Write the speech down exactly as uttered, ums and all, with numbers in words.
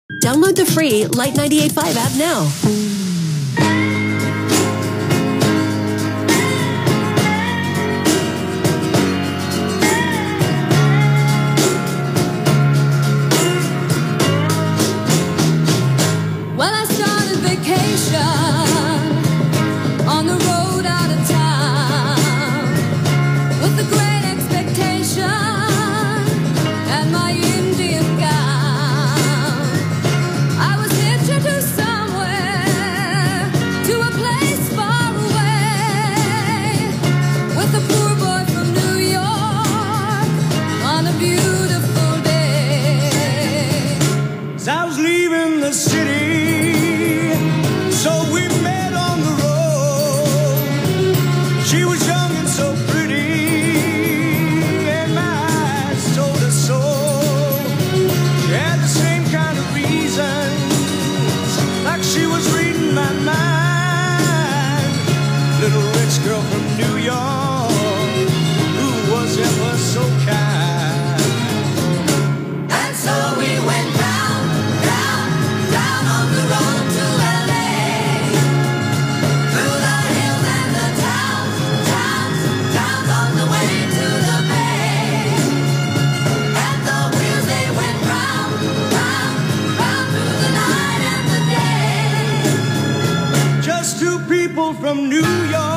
Download the free Light ninety-eight point five app now. Well, I started vacation on the road out of town with the great expectation and my Indian gown. I was introduced somewhere to a place far away with a poor boy from New York on a beautiful day. As I was leaving the city, so we met on the road. She was young and so pretty, and my eyes told her so. She had the same kind of reasons, like she was reading my mind. Little rich girl from New York, who was ever so kind. And so we went round, round, down on the road to L A. Through the hills and the towns, towns, towns on the way to the bay. And the wheels they went round, round, round through the night and the day. Just two people from New York.